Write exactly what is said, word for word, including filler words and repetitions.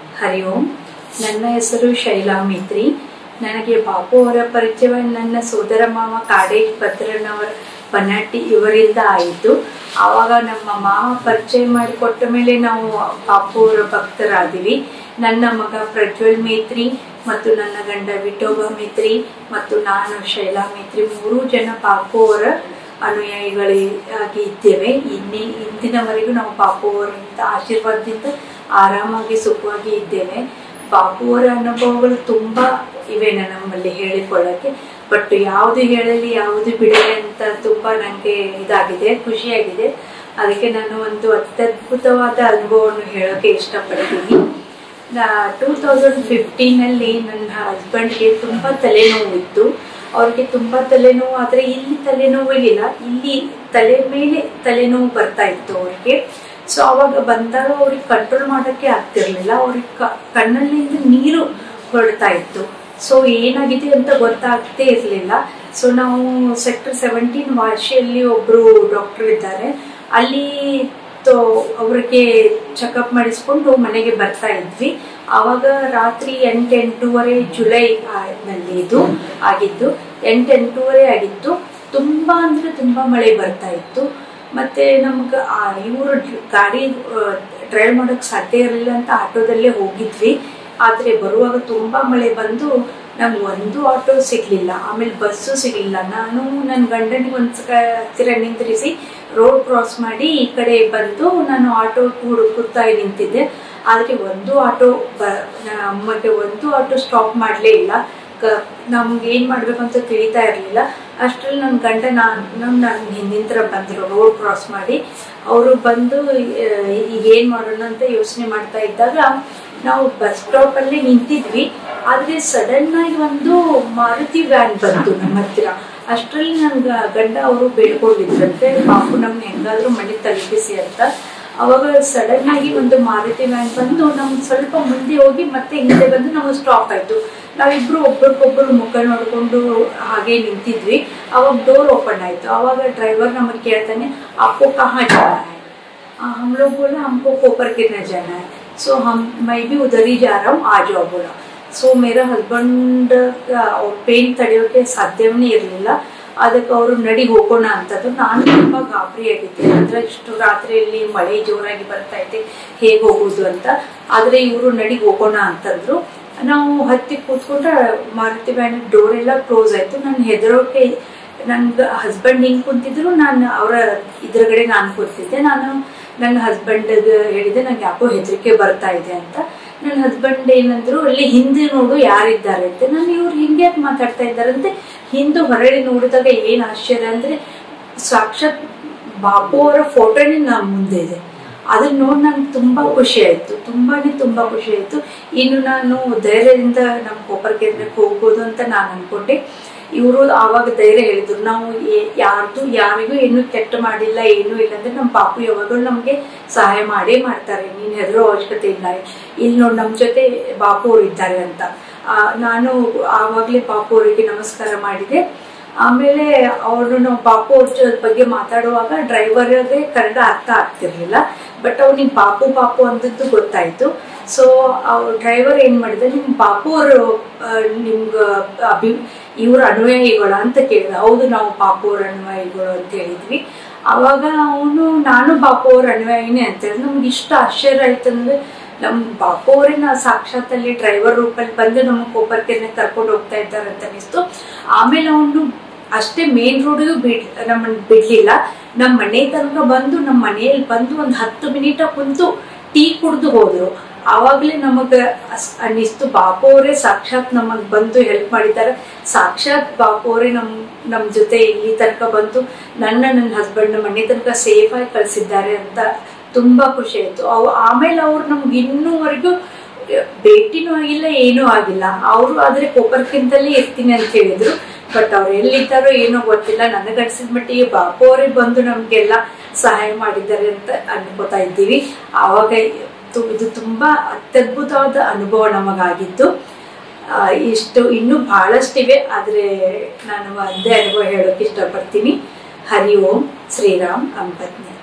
ಹರಿ ಓಂ. ನನ್ನ ಹೆಸರು ಶೈಲಾ ಮಿತ್ರಿ. ನನಗೆ ಬಾಪು ಅವರ ಪರಿಚಯ ನನ್ನ ಸೋದರ ಮಾವ ಕಾಡೇಶ್ ಭದ್ರನವರ ಪನಾಟಿ ಇವರಿಂದ ಆಯಿತು. ಆವಾಗ ನಮ್ಮ ಮಾವ ಪರಿಚಯ ಮಾಡಿಕೊಟ್ಟ ಮೇಲೆ ನಾವು ಬಾಪು ಅವರ ಭಕ್ತರಾದಿವಿ. ನನ್ನ ಮಗ ಪ್ರಜ್ವಲ್ ಮೇತ್ರಿ ಮತ್ತು ನನ್ನ ಗಂಡ ವಿಠೋಬಾ ಮೇತ್ರಿ ಮತ್ತು ನಾನು ಶೈಲಾ ಮೇತ್ರಿ ಮೂರು ಜನ ಬಾಪು ಅವರ ಅನುಯಾಯಿಗಳಾಗಿ ಇದ್ದೇವೆ. ಇನ್ನಿ ಇಂದಿನವರೆಗೂ ನಾವು ಬಾಪು ಅವರಿಂದ ಆಶೀರ್ವಾದದಿಂದ ಆರಾಮಾಗಿ ಸುಖವಾಗಿ ಇದ್ದೇವೆ. ಬಾಪು ಅವರ ಅನುಭವಗಳು ತುಂಬಾ ಇವೆ ನಮ್ಮಲ್ಲಿ ಹೇಳಿಕೊಳ್ಳಕ್ಕೆ. ಬಟ್ ಯಾವುದು ಹೇಳಲಿ ಯಾವುದು ಬಿಡಲಿ ಅಂತ ತುಂಬಾ ನಂಗೆ ಇದಾಗಿದೆ, ಖುಷಿಯಾಗಿದೆ. ಅದಕ್ಕೆ ನಾನು ಒಂದು ಅತ್ಯದ್ಭುತವಾದ ಅನುಭವವನ್ನು ಹೇಳೋಕೆ ಇಷ್ಟಪಡ್ತೀನಿ. ಟೂ ತೌಸಂಡ್ ಫಿಫ್ಟೀನ್ ಅಲ್ಲಿ ನನ್ನ ಹಸ್ಬೆಂಡ್ಗೆ ತುಂಬಾ ತಲೆನೋವು ಇತ್ತು. ಅವ್ರಿಗೆ ತುಂಬಾ ತಲೆನೋವು, ಆದ್ರೆ ಇಲ್ಲಿ ತಲೆನೋವಿಲ್ಲ, ಇಲ್ಲಿ ತಲೆ ಮೇಲೆ ತಲೆನೋವು ಬರ್ತಾ ಇತ್ತು ಅವ್ರಿಗೆ. ಸೊ ಅವಾಗ ಬಂದಾಗ ಅವ್ರಿಗೆ ಕಂಟ್ರೋಲ್ ಮಾಡೋಕ್ಕೆ ಆಗ್ತಿರ್ಲಿಲ್ಲ. ಅವ್ರಿಗೆ ಕಣ್ಣಲ್ಲಿಂದ ನೀರು ಹೊರಡ್ತಾ ಇತ್ತು. ಸೊ ಏನಾಗಿದೆ ಅಂತ ಗೊತ್ತಾಗ್ತೇ ಇರಲಿಲ್ಲ. ಸೊ ನಾವು ಸೆಕ್ಟರ್ ಸೆವೆಂಟೀನ್ ವಾಶಿಯಲ್ಲಿ ಒಬ್ರು ಡಾಕ್ಟರ್ ಇದ್ದಾರೆ, ಅಲ್ಲಿ ಅವ್ರಿಗೆ ಚೆಕಪ್ ಮಾಡಿಸ್ಕೊಂಡು ಮನೆಗೆ ಬರ್ತಾ ಇದ್ವಿ. ಆವಾಗ ರಾತ್ರಿ ಎಂಟು ಎಂಟೂವರೆ ಜುಲೈ ನಲ್ಲಿ ಇದು ಆಗಿದ್ದು. ಎಂಟು ಎಂಟೂವರೆ ಆಗಿತ್ತು. ತುಂಬಾ ಅಂದ್ರೆ ತುಂಬಾ ಮಳೆ ಬರ್ತಾ ಇತ್ತು. ಮತ್ತೆ ನಮ್ಗೆ ಇವರು ಗಾಡಿ ಡ್ರೈವ್ ಮಾಡೋಕ್ ಸಾಧ್ಯ ಇರಲಿಲ್ಲ ಅಂತ ಆಟೋದಲ್ಲೇ ಹೋಗಿದ್ವಿ. ಆದ್ರೆ ಬರುವಾಗ ತುಂಬಾ ಮಳೆ ಬಂದು ನಮ್ಗೆ ಒಂದು ಆಟೋ ಸಿಗ್ಲಿಲ್ಲ, ಆಮೇಲೆ ಬಸ್ಸು ಸಿಗ್ಲಿಲ್ಲ. ನಾನು ನನ್ನ ಗಂಡನಿಗೆ ಒಂದ್ ಹತ್ತಿರ ನಿಂದ್ರಿಸಿ ರೋಡ್ ಕ್ರಾಸ್ ಮಾಡಿ ಈ ಕಡೆ ಬಂದು ನಾನು ಆಟೋ ಹುಡುಕುತ್ತಾ ನಿಂತಿದ್ದೆ. ಆದ್ರೆ ಒಂದು ಆಟೋ ನಮಗೆ ಒಂದು ಆಟೋ ಸ್ಟಾಪ್ ಮಾಡ್ಲೇ ಇಲ್ಲ. ನಮ್ಗೆ ಏನ್ ಮಾಡ್ಬೇಕು ಅಂತ ತಿಳಿತಾ ಇರ್ಲಿಲ್ಲ. ಅಷ್ಟ್ರಲ್ಲಿ ನನ್ನ ಗಂಡ ನಾನು ನನ್ನ ಹಿಂದಿನ ಬಂದ್ರು ರೋಡ್ ಕ್ರಾಸ್ ಮಾಡಿ. ಅವರು ಬಂದು ಈಗ ಏನ್ ಮಾಡೋಣ ಅಂತ ಯೋಚನೆ ಮಾಡ್ತಾ ಇದ್ದಾಗ ನಾವು ಬಸ್ ಸ್ಟಾಪ್ ಅಲ್ಲಿ ನಿಂತಿದ್ವಿ. ಆದ್ರೆ ಸಡನ್ ಆಗಿ ಒಂದು ಮಾರುತಿ ವ್ಯಾನ್ ಬಂತು ನಮ್ಮ ಹತ್ತಿರ. ಅಷ್ಟ್ರಲ್ಲಿ ನನ್ ಗಂಡ ಅವರು ಬೇಡ್ಕೊಂಡಿದ್ರಂತೆ, ಬಾಪು ನಮ್ನ ಹೆಂಗಾದ್ರೂ ಮನೆ ತಲುಪಿಸಿ ಅಂತ. ಅವಾಗ ಸಡನ್ ಆಗಿ ಒಂದು ಮಾರುತಿ ವ್ಯಾನ್ ಬಂದು ನಮ್ ಸ್ವಲ್ಪ ಮುಂದೆ ಹೋಗಿ ಮತ್ತೆ ಹಿಂದೆ ಬಂದು ನಮಗೆ ಸ್ಟಾಪ್ ಆಯ್ತು. ನಾವಿಬ್ರು ಒಬ್ಬರಿಗೊಬ್ಬರು ಮುಖ ನೋಡ್ಕೊಂಡು ಹಾಗೆ ನಿಂತಿದ್ವಿ. ಅವಾಗ ಡೋರ್ ಓಪನ್ ಆಯ್ತು. ಅವಾಗ ಡ್ರೈವರ್ ನಮಗೆ ಕೇಳ್ತಾನೆ, आपको कहाँ जाना है? हम लोग बोला हमको कोपर कितना जाना है. सो हम मैं भी उधर ही जा रहा हूँ, आ जाओ बोला. ಸೊ ಮೇರಾ ಹಸ್ಬೆಂಡ್ ಪೇನ್ ತಡೆಯೋಕೆ ಸಾಧ್ಯವೇ ಇರಲಿಲ್ಲ. ಅದಕ್ಕೆ ಅವರು ನಡಿ ಹೋಗೋಣ ಅಂತದ್ದು. ನಾನು ತುಂಬಾ ಗಾಬರಿ ಆಗಿದ್ದೆ, ಅಂದ್ರೆ ಇಷ್ಟು ರಾತ್ರಿಯಲ್ಲಿ ಮಳೆ ಜೋರಾಗಿ ಬರ್ತಾ ಇದೆ, ಹೇಗೆ ಹೋಗುದು ಅಂತ. ಆದ್ರೆ ಇವರು ನಡಿ ಹೋಗೋಣ ಅಂತಂದ್ರು. ನಾವು ಹತ್ತಿ ಕೂತ್ಕೊಂಡ್ರೆ ಮಾರುತಿ ವ್ಯಾನ್ ಡೋರ್ ಎಲ್ಲ ಕ್ಲೋಸ್ ಆಯ್ತು. ನಾನು ಹೆದರೋಕೆ ನನ್ ಹಸ್ಬೆಂಡ್ ಹಿಂಗ್ ಕುಂತಿದ್ರು, ನಾನು ಅವರ ಇದ್ರಗಡೆ ನಾನು ಕೂತಿದ್ದೆ. ನಾನು ನನ್ನ ಹಸ್ಬೆಂಡ್ ಹೇಳಿದೆ ನಂಗೆ ಯಾಕೋ ಹೆದರಿಕೆ ಬರ್ತಾ ಇದೆ ಅಂತ. ನನ್ನ ಹಸ್ಬೆಂಡ್ ಏನಂದ್ರು, ಅಲ್ಲಿ ಹಿಂದೆ ನೋಡು ಯಾರಿದ್ದಾರೆ ಅಂತ. ನಾನು ಇವ್ರು ಹಿಂಗೆ ಮಾತಾಡ್ತಾ ಇದ್ದಾರಂತೆ. ಹಿಂದೆ ಹೊರಗಡೆ ನೋಡಿದಾಗ ಏನ್ ಆಶ್ಚರ್ಯ ಅಂದ್ರೆ ಸಾಕ್ಷಾತ್ ಬಾಪು ಅವರ ಫೋಟೋನೇ ನಮ್ಮ ಮುಂದೆ ಇದೆ. ಅದನ್ನ ನೋಡಿ ನನ್ಗೆ ತುಂಬಾ ಖುಷಿ ಆಯ್ತು, ತುಂಬಾನೇ ತುಂಬಾ ಖುಷಿ ಆಯ್ತು. ಇನ್ನು ನಾನು ಧೈರ್ಯದಿಂದ ನಮ್ ಕೊಪ್ಪರ್ ಕೇಂದ್ರಕ್ಕೆ ಹೋಗ್ಬೋದು ಅಂತ ನಾನು ಅನ್ಕೊಂಡೆ. ಇವರು ಆವಾಗ ಧೈರ್ಯ ಹೇಳಿದ್ರು, ನಾವು ಯಾರ್ದು ಯಾರಿಗೂ ಏನು ಕೆಟ್ಟ ಮಾಡಿಲ್ಲ, ಏನು ಇಲ್ಲ ಅಂದ್ರೆ ನಮ್ ಬಾಪು ಯಾವಾಗಲೂ ನಮ್ಗೆ ಸಹಾಯ ಮಾಡೇ ಮಾಡ್ತಾರೆ, ನೀನ್ ಹೆದರೋ ಅವಶ್ಯಕತೆ ಇಲ್ಲ, ಇಲ್ಲಿ ನೋಡಿ ನಮ್ ಜೊತೆ ಬಾಪು ಅವ್ರು ಇದ್ದಾರೆ ಅಂತ. ಆ ನಾನು ಆವಾಗ್ಲೇ ಬಾಪು ಅವರಿಗೆ ನಮಸ್ಕಾರ ಮಾಡಿದೆ. ಆಮೇಲೆ ಅವರು ನಾವು ಬಾಪು ಅವ್ರ ಬಗ್ಗೆ ಮಾತಾಡುವಾಗ ಡ್ರೈವರ್ಗೆ ಕನ್ನಡ ಅರ್ಥ ಆಗ್ತಿರ್ಲಿಲ್ಲ. ಬಟ್ ಅವ್ನಿಗೆ ಬಾಪು ಬಾಪು ಅಂದದ್ದು ಗೊತ್ತಾಯ್ತು. ಸೊ ಡ್ರೈವರ್ ಏನ್ ಮಾಡಿದ, ನಿಮ್ ಬಾಪು ಅವರು ನಿಮ್ಗ ಅಭಿ ಇವ್ರ ಅನುಯಾಯಿಗಳ ಅಂತ ಕೇಳಿದ. ಹೌದು, ನಾವು ಬಾಪು ಅವ್ರ ಅನುಯಾಯಿಗಳು ಅಂತ ಹೇಳಿದ್ವಿ. ಅವಾಗ ಅವನು ನಾನು ಬಾಪು ಅವ್ರ ಅನುಯಾಯಿನೇ ಅಂತ ಹೇಳಿದ್. ನಮ್ಗೆ ಇಷ್ಟ ಆಶ್ಚರ್ಯ ಆಯ್ತಂದ್ರೆ ನಮ್ ಬಾಪು ಅವರೇ ನಾ ಸಾಕ್ಷಾತ್ ಅಲ್ಲಿ ಡ್ರೈವರ್ ರೂಪಲ್ಲಿ ಬಂದು ನಮ್ಮ ಕೊಪ್ಪರ್ಕೆನೆ ಕರ್ಕೊಂಡು ಹೋಗ್ತಾ ಇದ್ದಾರೆ ಅಂತ ಅನಿಸ್ತು. ಆಮೇಲೆ ಅವನು ಅಷ್ಟೇ ಮೇನ್ ರೋಡ್ಗೂ ಬಿಡ್ ನಮ್ಮನ್ನ ಬಿಡ್ಲಿಲ್ಲ. ನಮ್ ಮನೆ ತನಕ ಬಂದು ನಮ್ಮ ಮನೆಯಲ್ಲಿ ಬಂದು ಒಂದ್ ಹತ್ತು ಮಿನಿಟ್ ಕುಂತು ಟೀ ಕುಡ್ದು ಹೋದ್ರು. ಆವಾಗ್ಲೇ ನಮಗ ಅನ್ನಿಸ್ತು ಬಾಪು ಅವರೇ ಸಾಕ್ಷಾತ್ ನಮಗ್ ಬಂದು ಹೆಲ್ಪ್ ಮಾಡಿದ್ದಾರೆ, ಸಾಕ್ಷಾತ್ ಬಾಪು ಅವರೇ ನಮ್ ನಮ್ ಜೊತೆ ಇಲ್ಲಿ ತನಕ ಬಂದು ನನ್ನ ನನ್ನ ಹಸ್ಬೆಂಡ್ ಮನೆ ತನಕ ಸೇಫ್ ಆಗಿ ಕಳ್ಸಿದ್ದಾರೆ ಅಂತ ತುಂಬಾ ಖುಷಿ ಆಯ್ತು. ಅವ್ ಆಮೇಲೆ ಅವ್ರು ನಮ್ಗೆ ಇನ್ನೂವರೆಗೂ ಭೇಟಿನೂ ಆಗಿಲ್ಲ, ಏನೂ ಆಗಿಲ್ಲ. ಅವರು ಆದ್ರೆ ಕೊಪ್ಪರ್ಕಿಂತಲೇ ಇರ್ತೀನಿ ಅಂತ ಹೇಳಿದ್ರು. ಬಟ್ ಅವ್ರು ಎಲ್ಲಿದ್ದಾರೋ ಏನೋ ಗೊತ್ತಿಲ್ಲ. ನನಗೆ ಅನ್ಸಿದ ಮಟ್ಟಿಗೆ ಬಾಪು ಅವರೇ ಬಂದು ನಮ್ಗೆಲ್ಲ ಸಹಾಯ ಮಾಡಿದ್ದಾರೆ ಅಂತ ಅನ್ಕೋತಾ ಇದ್ದೀವಿ. ಆವಾಗ ಇದು ತುಂಬಾ ಅತ್ಯದ್ಭುತವಾದ ಅನುಭವ ನಮಗಾಗಿತ್ತು. ಇಷ್ಟು ಇನ್ನೂ ಬಹಳಷ್ಟಿವೆ, ಆದ್ರೆ ನಾನು ಒಂದೇ ಅನುಭವ ಹೇಳೋಕೆ ಇಷ್ಟಪಡ್ತೀನಿ. ಹರಿ ಓಂ. ಶ್ರೀರಾಮ್ ಅಂಪತ್ನಿ.